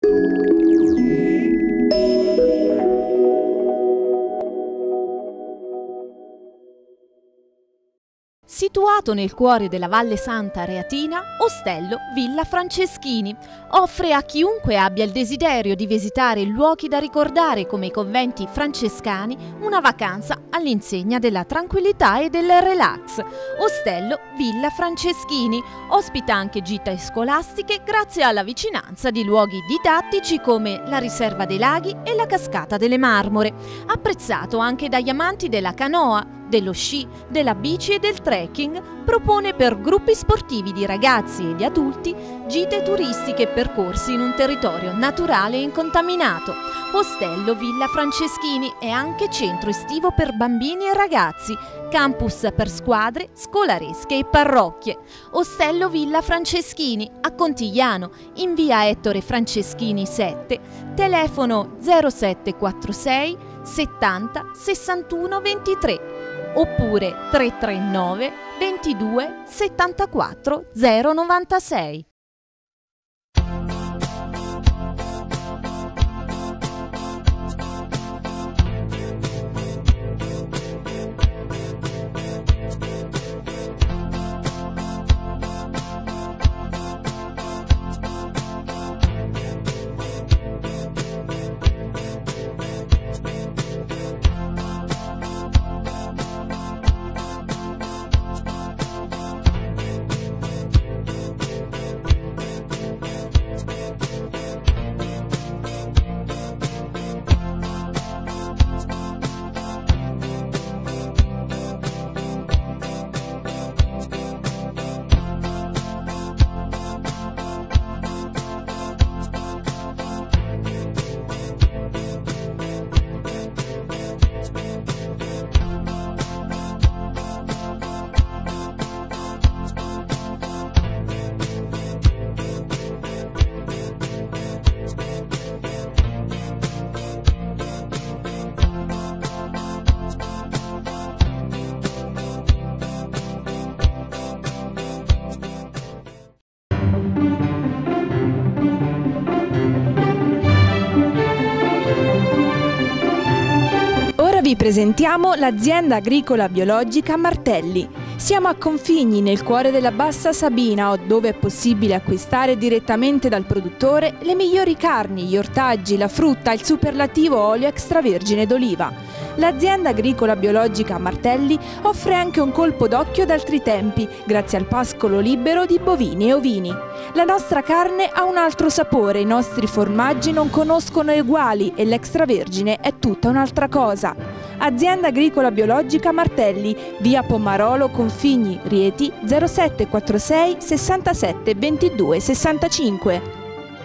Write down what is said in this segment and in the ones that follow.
Situato nel cuore della Valle Santa Areatina, Ostello Villa Franceschini offre a chiunque abbia il desiderio di visitare luoghi da ricordare come i conventi francescani una vacanza all'insegna della tranquillità e del relax. Ostello Villa Franceschini ospita anche gite scolastiche grazie alla vicinanza di luoghi didattici come la Riserva dei Laghi e la Cascata delle Marmore, apprezzato anche dagli amanti della canoa, dello sci, della bici e del trekking. Propone per gruppi sportivi di ragazzi e di adulti gite turistiche e percorsi in un territorio naturale e incontaminato. Ostello Villa Franceschini è anche centro estivo per bambini e ragazzi, campus per squadre, scolaresche e parrocchie. Ostello Villa Franceschini a Contigliano, in via Ettore Franceschini 7, telefono 0746 70 61 23 oppure 339 22 74 096. Vi presentiamo l'azienda agricola biologica Martelli. Siamo a Configni, nel cuore della Bassa Sabina, dove è possibile acquistare direttamente dal produttore le migliori carni, gli ortaggi, la frutta e il superlativo olio extravergine d'oliva. L'azienda agricola biologica Martelli offre anche un colpo d'occhio d'altri tempi, grazie al pascolo libero di bovini e ovini. La nostra carne ha un altro sapore, i nostri formaggi non conoscono eguali e l'extravergine è tutta un'altra cosa. Azienda agricola biologica Martelli, via Pomarolo, Configni, Rieti, 0746 67 22 65.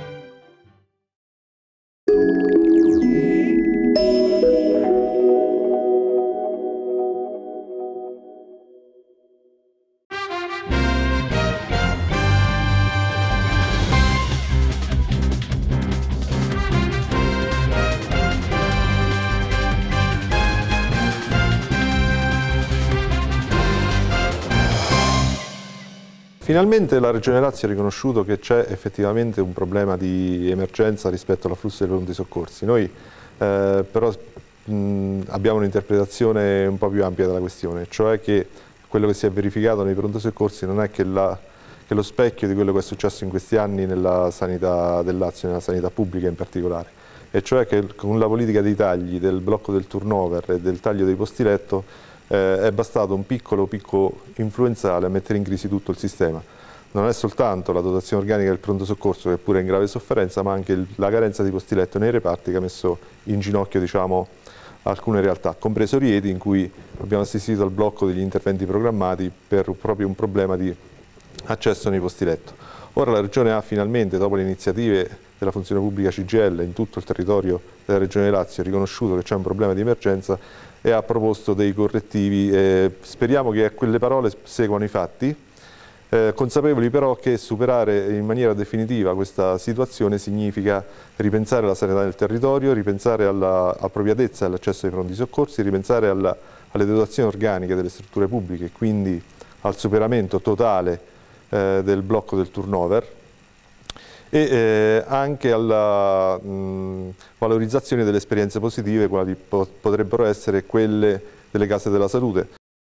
Finalmente la Regione Lazio ha riconosciuto che c'è effettivamente un problema di emergenza rispetto all'afflusso dei pronti soccorsi. Noi però abbiamo un'interpretazione un po' più ampia della questione, cioè che quello che si è verificato nei pronti soccorsi non è che lo specchio di quello che è successo in questi anni nella sanità del Lazio, nella sanità pubblica in particolare, e cioè che con la politica dei tagli, del blocco del turnover e del taglio dei posti letto è bastato un piccolo picco influenzale a mettere in crisi tutto il sistema. Non è soltanto la dotazione organica del pronto soccorso, che pure è in grave sofferenza, ma anche la carenza di posti letto nei reparti che ha messo in ginocchio, diciamo, alcune realtà, compreso Rieti, in cui abbiamo assistito al blocco degli interventi programmati per proprio un problema di accesso nei posti letto. Ora la Regione ha finalmente, dopo le iniziative della funzione pubblica CGIL in tutto il territorio della Regione Lazio, riconosciuto che c'è un problema di emergenza e ha proposto dei correttivi. Speriamo che a quelle parole seguano i fatti, consapevoli però che superare in maniera definitiva questa situazione significa ripensare alla sanità del territorio, ripensare alla appropriatezza dell'accesso ai pronti soccorsi, ripensare alle dotazioni organiche delle strutture pubbliche, quindi al superamento totale del blocco del turnover, e anche alla valorizzazione delle esperienze positive, quali potrebbero essere quelle delle case della salute.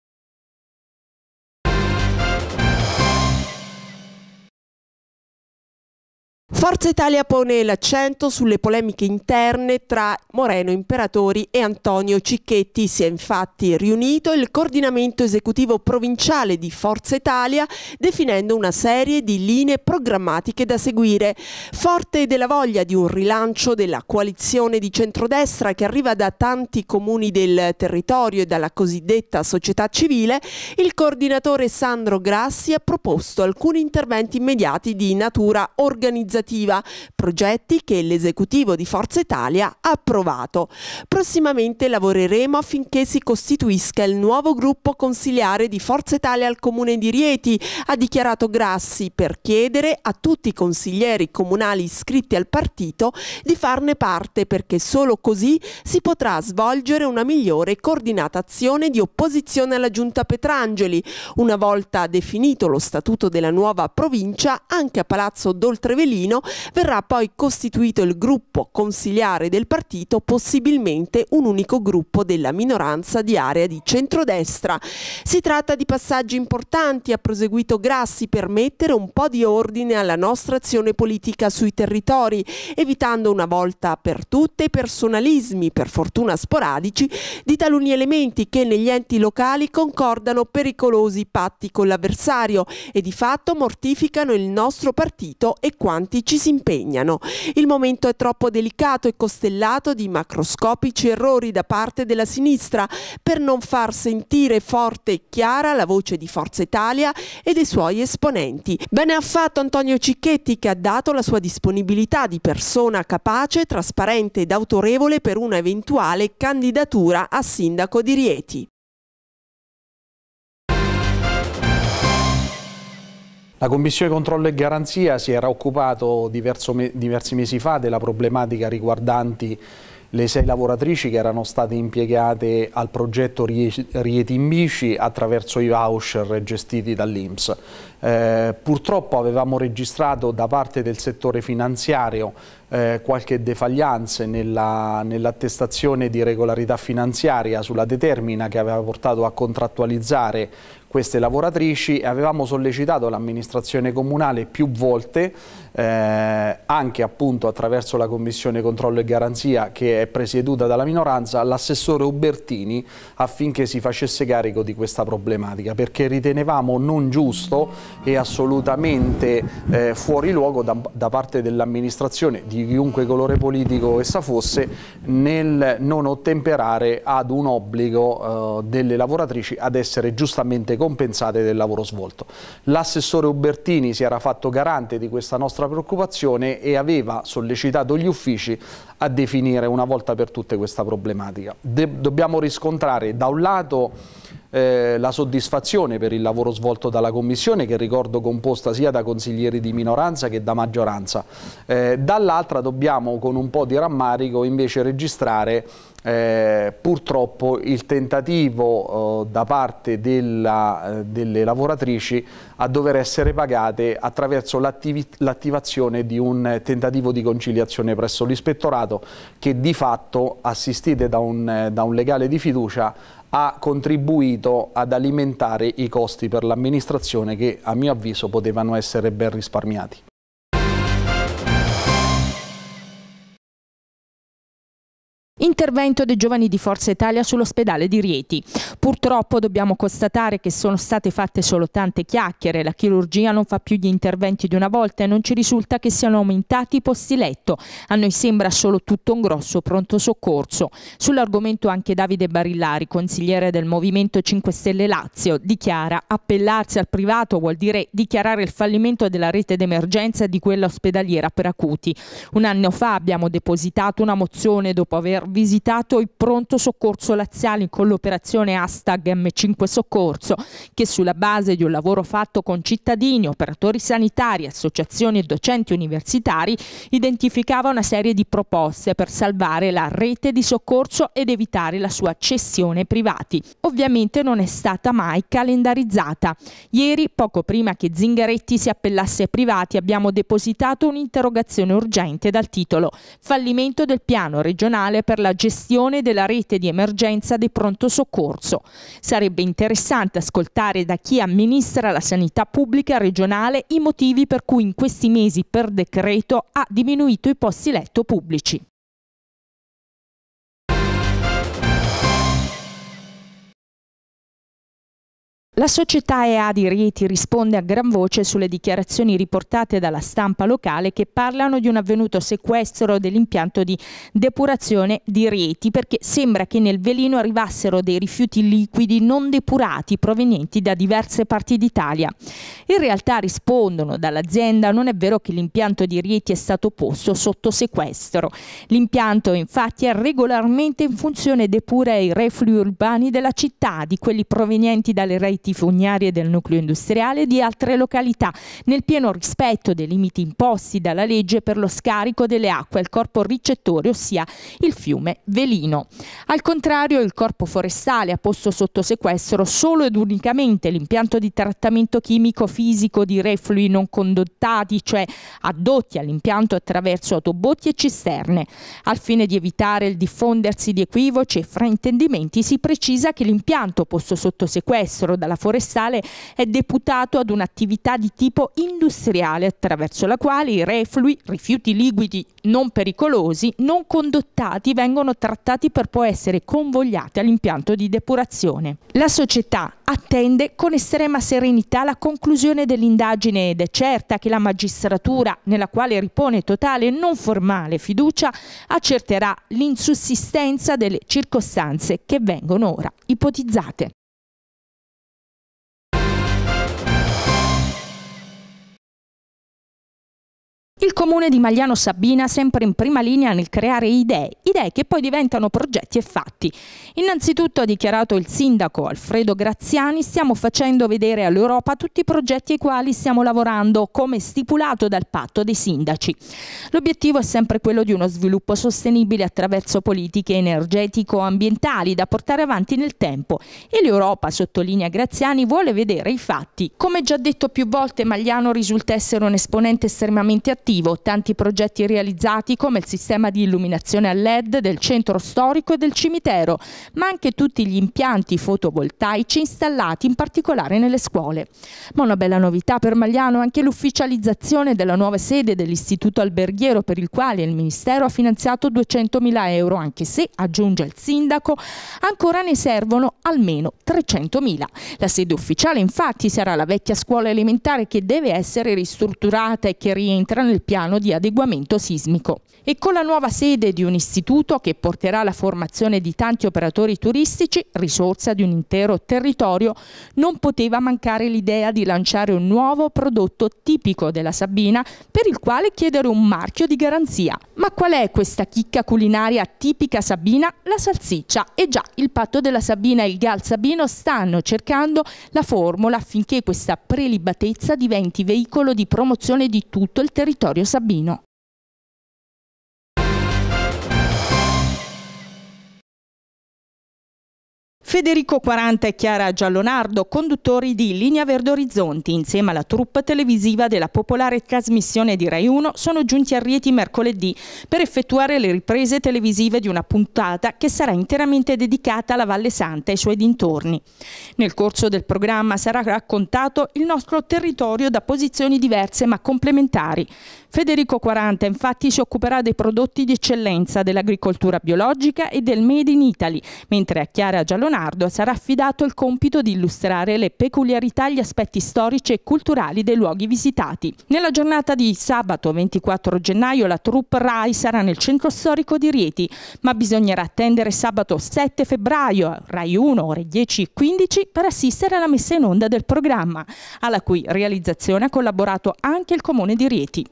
Forza Italia pone l'accento sulle polemiche interne tra Moreno Imperatori e Antonio Cicchetti. Si è infatti riunito il coordinamento esecutivo provinciale di Forza Italia, definendo una serie di linee programmatiche da seguire. Forte della voglia di un rilancio della coalizione di centrodestra che arriva da tanti comuni del territorio e dalla cosiddetta società civile, il coordinatore Sandro Grassi ha proposto alcuni interventi immediati di natura organizzativa, progetti che l'esecutivo di Forza Italia ha approvato. Prossimamente lavoreremo affinché si costituisca il nuovo gruppo consiliare di Forza Italia al comune di Rieti, ha dichiarato Grassi, per chiedere a tutti i consiglieri comunali iscritti al partito di farne parte, perché solo così si potrà svolgere una migliore e coordinata azione di opposizione alla giunta Petrangeli. Una volta definito lo statuto della nuova provincia, anche a Palazzo d'Oltrevelino verrà poi costituito il gruppo consiliare del partito, possibilmente un unico gruppo della minoranza di area di centrodestra. Si tratta di passaggi importanti, ha proseguito Grassi, per mettere un po' di ordine alla nostra azione politica sui territori, evitando una volta per tutte i personalismi, per fortuna sporadici, di taluni elementi che negli enti locali concordano pericolosi patti con l'avversario e di fatto mortificano il nostro partito e quanti ci si impegnano. Il momento è troppo delicato e costellato di macroscopici errori da parte della sinistra per non far sentire forte e chiara la voce di Forza Italia e dei suoi esponenti. Bene ha fatto Antonio Cicchetti, che ha dato la sua disponibilità di persona capace, trasparente ed autorevole per una eventuale candidatura a sindaco di Rieti. La Commissione Controllo e Garanzia si era occupato diversi mesi fa della problematica riguardanti le 6 lavoratrici che erano state impiegate al progetto Rieti in Bici attraverso i voucher gestiti dall'INPS. Purtroppo avevamo registrato da parte del settore finanziario qualche defaglianze nell'attestazione di regolarità finanziaria sulla determina che aveva portato a contrattualizzare queste lavoratrici, e avevamo sollecitato l'amministrazione comunale più volte, anche appunto attraverso la Commissione Controllo e Garanzia che è presieduta dalla minoranza, l'assessore Ubertini, affinché si facesse carico di questa problematica, perché ritenevamo non giusto e assolutamente fuori luogo da parte dell'amministrazione, di chiunque colore politico essa fosse, nel non ottemperare ad un obbligo delle lavoratrici ad essere giustamente compensate del lavoro svolto. L'assessore Ubertini si era fatto garante di questa nostra preoccupazione e aveva sollecitato gli uffici a definire una volta per tutte questa problematica. Dobbiamo riscontrare da un lato la soddisfazione per il lavoro svolto dalla Commissione, che ricordo composta sia da consiglieri di minoranza che da maggioranza. Dall'altra dobbiamo con un po' di rammarico invece registrare purtroppo il tentativo da parte delle lavoratrici a dover essere pagate attraverso l'attivazione di un tentativo di conciliazione presso l'ispettorato, che di fatto, assistite da un legale di fiducia, ha contribuito ad alimentare i costi per l'amministrazione che, a mio avviso, potevano essere ben risparmiati. Intervento dei giovani di Forza Italia sull'ospedale di Rieti. Purtroppo dobbiamo constatare che sono state fatte solo tante chiacchiere, la chirurgia non fa più gli interventi di una volta e non ci risulta che siano aumentati i posti letto. A noi sembra solo tutto un grosso pronto soccorso. Sull'argomento anche Davide Barillari, consigliere del Movimento 5 Stelle Lazio, dichiara: appellarsi al privato vuol dire dichiarare il fallimento della rete d'emergenza e di quella ospedaliera per acuti. Un anno fa abbiamo depositato una mozione dopo aver visitato i pronto soccorso laziali con l'operazione #M5 Soccorso, che sulla base di un lavoro fatto con cittadini, operatori sanitari, associazioni e docenti universitari identificava una serie di proposte per salvare la rete di soccorso ed evitare la sua cessione ai privati. Ovviamente non è stata mai calendarizzata. Ieri, poco prima che Zingaretti si appellasse ai privati, abbiamo depositato un'interrogazione urgente dal titolo "Fallimento del piano regionale per la gestione della rete di emergenza di pronto soccorso". Sarebbe interessante ascoltare da chi amministra la sanità pubblica regionale i motivi per cui in questi mesi per decreto ha diminuito i posti letto pubblici. La società EA di Rieti risponde a gran voce sulle dichiarazioni riportate dalla stampa locale che parlano di un avvenuto sequestro dell'impianto di depurazione di Rieti, perché sembra che nel velino arrivassero dei rifiuti liquidi non depurati provenienti da diverse parti d'Italia. In realtà, rispondono dall'azienda, non è vero che l'impianto di Rieti è stato posto sotto sequestro. L'impianto infatti è regolarmente in funzione e depura i reflui urbani della città, di quelli provenienti dalle reti fognarie del nucleo industriale e di altre località, nel pieno rispetto dei limiti imposti dalla legge per lo scarico delle acque al corpo ricettore, ossia il fiume Velino. Al contrario, il corpo forestale ha posto sotto sequestro solo ed unicamente l'impianto di trattamento chimico fisico di reflui non condottati, cioè addotti all'impianto attraverso autobotti e cisterne. Al fine di evitare il diffondersi di equivoci e fraintendimenti, si precisa che l'impianto posto sotto sequestro dalla forestale è deputato ad un'attività di tipo industriale, attraverso la quale i reflui, rifiuti liquidi non pericolosi, non condottati, vengono trattati per poi essere convogliati all'impianto di depurazione. La società attende con estrema serenità la conclusione dell'indagine ed è certa che la magistratura, nella quale ripone totale e non formale fiducia, accerterà l'insussistenza delle circostanze che vengono ora ipotizzate. Il comune di Magliano Sabina sempre in prima linea nel creare idee che poi diventano progetti e fatti. Innanzitutto, ha dichiarato il sindaco Alfredo Graziani, stiamo facendo vedere all'Europa tutti i progetti ai quali stiamo lavorando, come stipulato dal patto dei sindaci. L'obiettivo è sempre quello di uno sviluppo sostenibile attraverso politiche energetico-ambientali da portare avanti nel tempo, e l'Europa, sottolinea Graziani, vuole vedere i fatti. Come già detto più volte, Magliano risulta essere un esponente estremamente attivo, tanti progetti realizzati come il sistema di illuminazione a LED del centro storico e del cimitero, ma anche tutti gli impianti fotovoltaici installati in particolare nelle scuole. Ma una bella novità per Magliano è anche l'ufficializzazione della nuova sede dell'Istituto Alberghiero, per il quale il Ministero ha finanziato 200.000 euro, anche se, aggiunge il sindaco, ancora ne servono almeno 300.000. La sede ufficiale infatti sarà la vecchia scuola elementare, che deve essere ristrutturata e che rientra nel piano di adeguamento sismico. E con la nuova sede di un istituto che porterà la formazione di tanti operatori turistici, risorsa di un intero territorio, non poteva mancare l'idea di lanciare un nuovo prodotto tipico della Sabina, per il quale chiedere un marchio di garanzia. Ma qual è questa chicca culinaria tipica sabina? La salsiccia. E già, il patto della Sabina e il GAL Sabino stanno cercando la formula affinché questa prelibatezza diventi veicolo di promozione di tutto il territorio sabino. Federico 40 e Chiara Giallonardo, conduttori di Linea Verde Orizzonti, insieme alla troupe televisiva della popolare trasmissione di Rai 1, sono giunti a Rieti mercoledì per effettuare le riprese televisive di una puntata che sarà interamente dedicata alla Valle Santa e ai suoi dintorni. Nel corso del programma sarà raccontato il nostro territorio da posizioni diverse ma complementari. Federico 40 infatti si occuperà dei prodotti di eccellenza, dell'agricoltura biologica e del Made in Italy, mentre a Chiara Giallonardo sarà affidato il compito di illustrare le peculiarità e gli aspetti storici e culturali dei luoghi visitati. Nella giornata di sabato 24 gennaio la troupe Rai sarà nel centro storico di Rieti, ma bisognerà attendere sabato 7 febbraio, Rai 1, ore 10:15, per assistere alla messa in onda del programma, alla cui realizzazione ha collaborato anche il Comune di Rieti.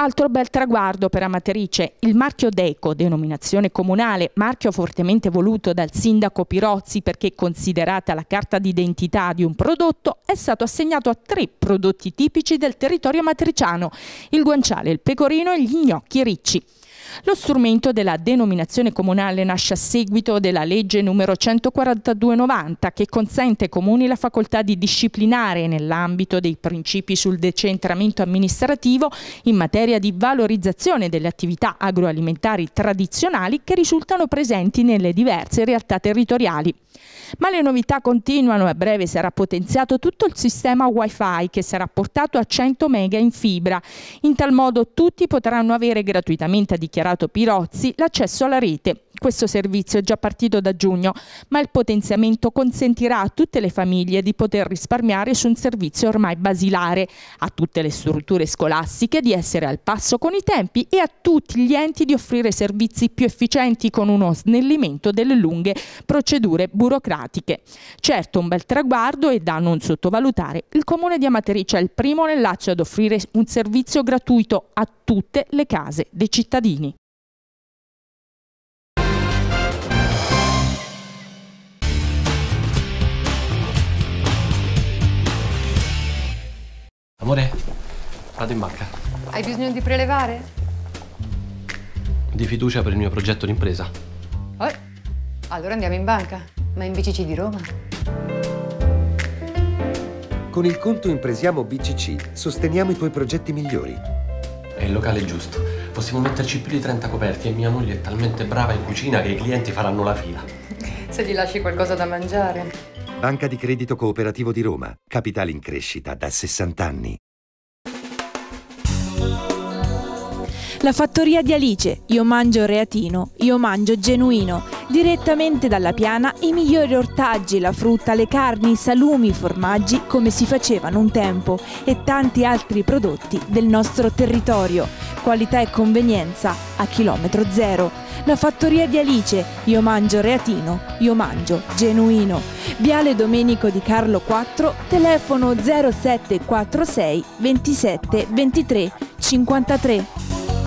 Altro bel traguardo per Amatrice, il marchio Deco, denominazione comunale, marchio fortemente voluto dal sindaco Pirozzi perché considerata la carta d'identità di un prodotto, è stato assegnato a 3 prodotti tipici del territorio amatriciano, il guanciale, il pecorino e gli gnocchi ricci. Lo strumento della denominazione comunale nasce a seguito della legge numero 142/90 che consente ai comuni la facoltà di disciplinare nell'ambito dei principi sul decentramento amministrativo in materia di valorizzazione delle attività agroalimentari tradizionali che risultano presenti nelle diverse realtà territoriali. Ma le novità continuano e a breve sarà potenziato tutto il sistema Wi-Fi che sarà portato a 100 mega in fibra. In tal modo tutti potranno avere gratuitamente, ha dichiarato Pirozzi, l'accesso alla rete. Questo servizio è già partito da giugno, ma il potenziamento consentirà a tutte le famiglie di poter risparmiare su un servizio ormai basilare, a tutte le strutture scolastiche di essere al passo con i tempi e a tutti gli enti di offrire servizi più efficienti con uno snellimento delle lunghe procedure burocratiche. Certo, un bel traguardo e da non sottovalutare, il comune di Amatrice è il primo nel Lazio ad offrire un servizio gratuito a tutte le case dei cittadini. Amore, vado in banca. Hai bisogno di prelevare? Di fiducia per il mio progetto d'impresa. Allora andiamo in banca, ma in BCC di Roma. Con il conto Impresiamo BCC sosteniamo i tuoi progetti migliori. È il locale giusto. Possiamo metterci più di 30 coperti e mia moglie è talmente brava in cucina che i clienti faranno la fila. Se gli lasci qualcosa da mangiare. Banca di Credito Cooperativo di Roma, capitale in crescita da 60 anni. La fattoria di Alice, io mangio reatino, io mangio genuino. Direttamente dalla piana i migliori ortaggi, la frutta, le carni, i salumi, i formaggi come si facevano un tempo e tanti altri prodotti del nostro territorio. Qualità e convenienza a chilometro zero. La fattoria di Alice, io mangio reatino, io mangio genuino. Viale Domenico di Carlo 4, telefono 0746 27 23 53.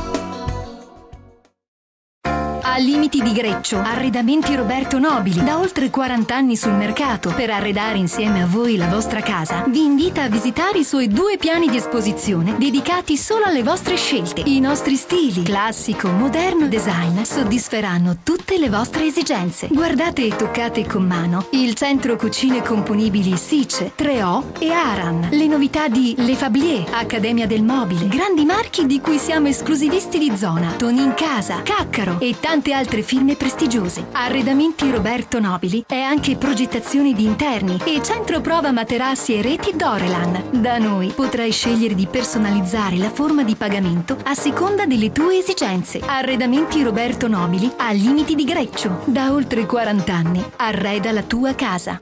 A Limiti di Greccio, Arredamenti Roberto Nobili, da oltre 40 anni sul mercato, per arredare insieme a voi la vostra casa, vi invita a visitare i suoi 2 piani di esposizione dedicati solo alle vostre scelte. I nostri stili, classico, moderno, design, soddisferanno tutte le vostre esigenze. Guardate e toccate con mano il centro cucine componibili Sice, 3O e Aran, le novità di Le Fablier, Accademia del Mobile, grandi marchi di cui siamo esclusivisti di zona, Tonin Casa, Caccaro e tante altre firme prestigiose. Arredamenti Roberto Nobili è anche progettazione di interni e centro prova materassi e reti Dorelan. Da noi potrai scegliere di personalizzare la forma di pagamento a seconda delle tue esigenze. Arredamenti Roberto Nobili a Limiti di Greccio. Da oltre 40 anni arreda la tua casa.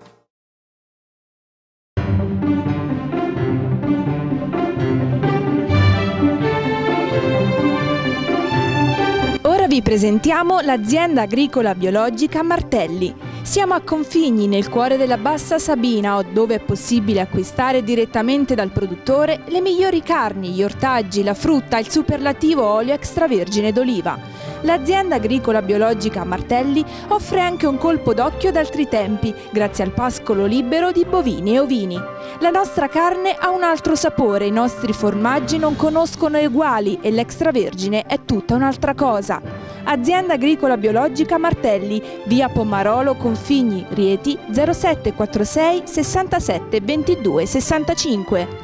Ora vi presentiamo l'azienda agricola biologica Martelli. Siamo a Configni, nel cuore della Bassa Sabina, dove è possibile acquistare direttamente dal produttore le migliori carni, gli ortaggi, la frutta, il superlativo olio extravergine d'oliva. L'azienda agricola biologica Martelli offre anche un colpo d'occhio d'altri tempi, grazie al pascolo libero di bovini e ovini. La nostra carne ha un altro sapore, i nostri formaggi non conoscono eguali e l'extravergine è tutta un'altra cosa. Azienda agricola biologica Martelli, via Pomarolo, Configni, Rieti, 0746 67 22 65.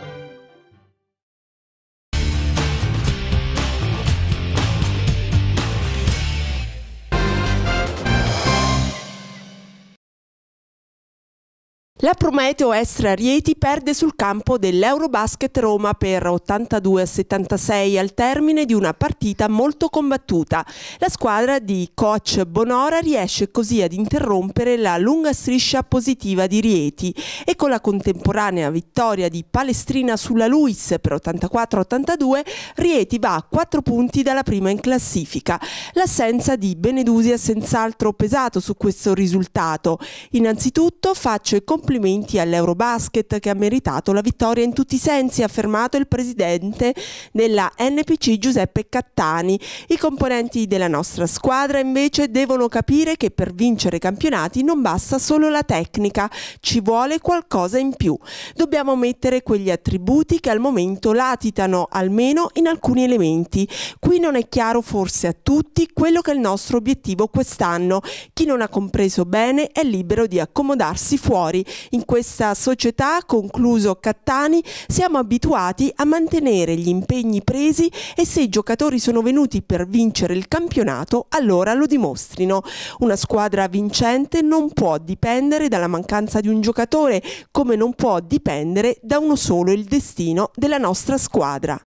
La Prometeo Estra Rieti perde sul campo dell'Eurobasket Roma per 82-76 al termine di una partita molto combattuta. La squadra di coach Bonora riesce così ad interrompere la lunga striscia positiva di Rieti e con la contemporanea vittoria di Palestrina sulla Luis per 84-82 Rieti va a 4 punti dalla prima in classifica. L'assenza di Benedusi ha senz'altro pesato su questo risultato. Innanzitutto faccio i complimenti complimenti all'Eurobasket che ha meritato la vittoria in tutti i sensi, ha affermato il presidente della NPC Giuseppe Cattani. I componenti della nostra squadra invece devono capire che per vincere i campionati non basta solo la tecnica, ci vuole qualcosa in più. Dobbiamo mettere quegli attributi che al momento latitano, almeno in alcuni elementi. Qui non è chiaro forse a tutti quello che è il nostro obiettivo quest'anno. Chi non ha compreso bene è libero di accomodarsi fuori. In questa società, concluso Cattani, siamo abituati a mantenere gli impegni presi e se i giocatori sono venuti per vincere il campionato, allora lo dimostrino. Una squadra vincente non può dipendere dalla mancanza di un giocatore, come non può dipendere da uno solo il destino della nostra squadra.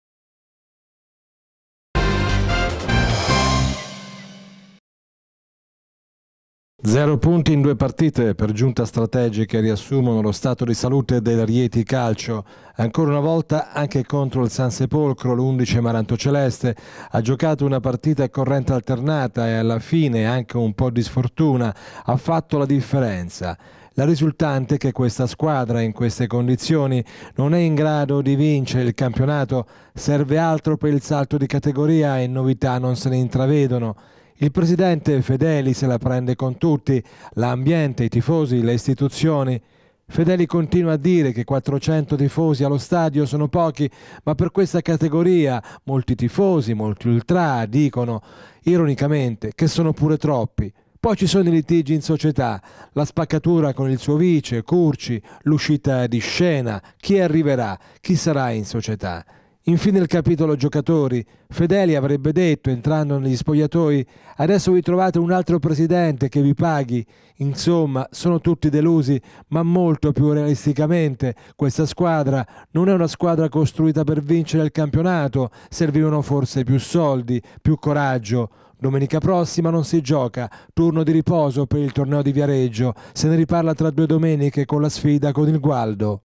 Zero punti in 2 partite per giunta strategiche riassumono lo stato di salute del Rieti Calcio. Ancora una volta anche contro il San Sepolcro l'11 Marantoceleste ha giocato una partita a corrente alternata e alla fine anche un po' di sfortuna ha fatto la differenza. La risultante è che questa squadra in queste condizioni non è in grado di vincere il campionato, serve altro per il salto di categoria e novità non se ne intravedono. Il presidente Fedeli se la prende con tutti, l'ambiente, i tifosi, le istituzioni. Fedeli continua a dire che 400 tifosi allo stadio sono pochi, ma per questa categoria molti tifosi, molti ultra dicono ironicamente che sono pure troppi. Poi ci sono i litigi in società, la spaccatura con il suo vice, Curci, l'uscita di scena, chi arriverà, chi sarà in società. Infine il capitolo giocatori. Fedeli avrebbe detto, entrando negli spogliatoi, adesso vi trovate un altro presidente che vi paghi. Insomma, sono tutti delusi, ma molto più realisticamente questa squadra non è una squadra costruita per vincere il campionato, servivano forse più soldi, più coraggio. Domenica prossima non si gioca, turno di riposo per il torneo di Viareggio, se ne riparla tra 2 domeniche con la sfida con il Gualdo.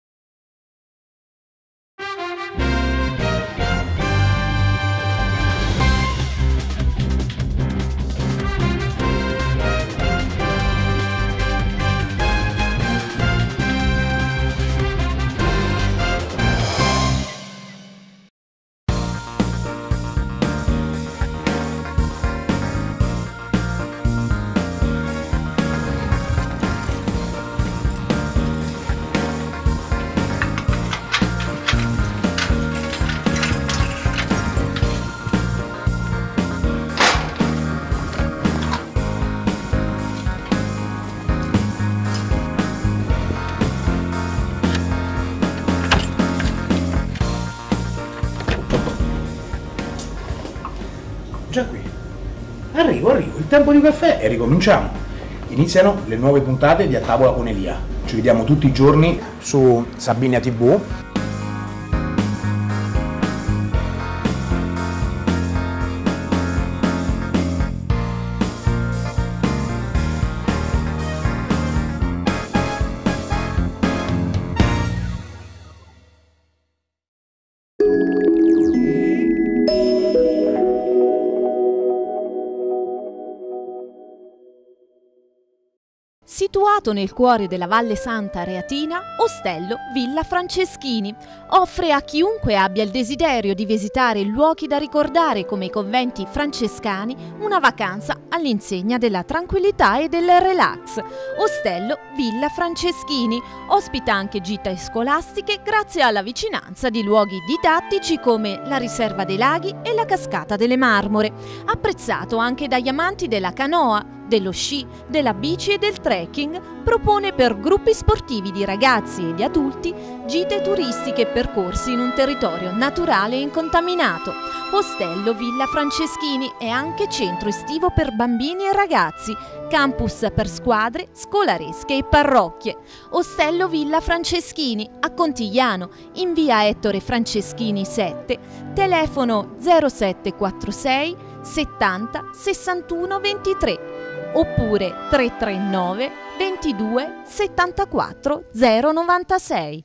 Già qui. Arrivo, il tempo di un caffè e ricominciamo. Iniziano le nuove puntate di A Tavola con Elia. Ci vediamo tutti i giorni su Sabina TV. Situato nel cuore della Valle Santa Reatina, Ostello Villa Franceschini offre a chiunque abbia il desiderio di visitare luoghi da ricordare come i conventi francescani una vacanza all'insegna della tranquillità e del relax. Ostello Villa Franceschini ospita anche gite scolastiche grazie alla vicinanza di luoghi didattici come la Riserva dei Laghi e la Cascata delle Marmore, apprezzato anche dagli amanti della canoa, dello sci, della bici e del trekking. Propone per gruppi sportivi di ragazzi e di adulti gite turistiche e percorsi in un territorio naturale e incontaminato. Ostello Villa Franceschini è anche centro estivo per bambini e ragazzi, campus per squadre, scolaresche e parrocchie. Ostello Villa Franceschini a Contigliano, in via Ettore Franceschini 7, telefono 0746 70 61 23 oppure 339 22 74 096.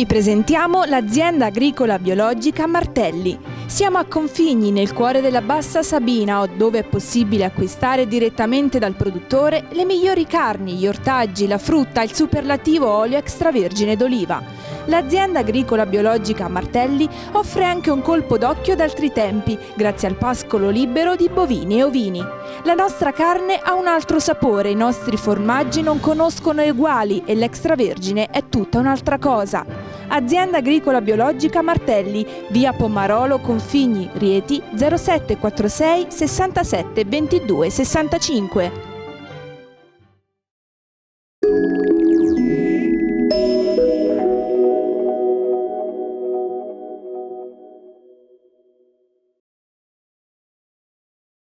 Vi presentiamo l'azienda agricola biologica Martelli. Siamo a Configni, nel cuore della Bassa Sabina, dove è possibile acquistare direttamente dal produttore le migliori carni, gli ortaggi, la frutta, il superlativo olio extravergine d'oliva. L'azienda agricola biologica Martelli offre anche un colpo d'occhio d'altri tempi, grazie al pascolo libero di bovini e ovini. La nostra carne ha un altro sapore, i nostri formaggi non conoscono eguali e l'extravergine è tutta un'altra cosa. Azienda agricola biologica Martelli, via Pomarolo, Configni, Rieti, 0746 67 22 65.